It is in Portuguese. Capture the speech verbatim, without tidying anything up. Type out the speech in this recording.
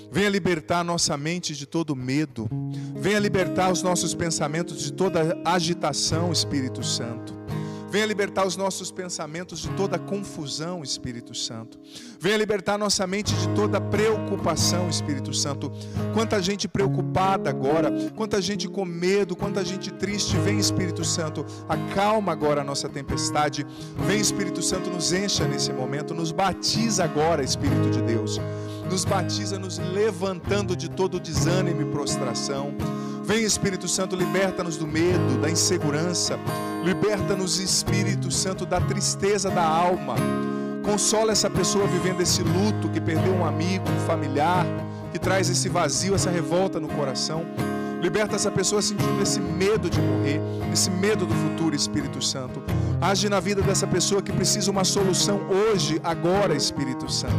Venha libertar nossa mente de todo medo. Venha libertar os nossos pensamentos de toda agitação, Espírito Santo. Venha libertar os nossos pensamentos de toda confusão, Espírito Santo. Venha libertar nossa mente de toda preocupação, Espírito Santo. Quanta gente preocupada agora, quanta gente com medo, quanta gente triste. Vem, Espírito Santo, acalma agora a nossa tempestade. Vem, Espírito Santo, nos encha nesse momento. Nos batiza agora, Espírito de Deus. Nos batiza, nos levantando de todo desânimo e prostração. Vem, Espírito Santo, liberta-nos do medo, da insegurança. Liberta-nos, Espírito Santo, da tristeza da alma. Consola essa pessoa vivendo esse luto, que perdeu um amigo, um familiar, que traz esse vazio, essa revolta no coração. Liberta essa pessoa sentindo esse medo de morrer, esse medo do futuro, Espírito Santo. Age na vida dessa pessoa que precisa uma solução hoje, agora, Espírito Santo.